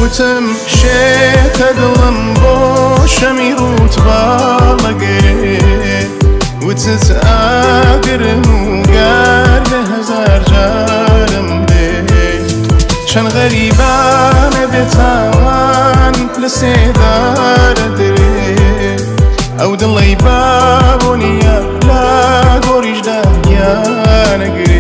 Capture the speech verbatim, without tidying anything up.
وتم شيت دڵم بۆ شەمیر و تباڵەگێ وتتئاگرم و گەر لە هەزار جارم دێ چەند غەریبانە بێتاوان لە سێدارە درێ ئەو دڵەی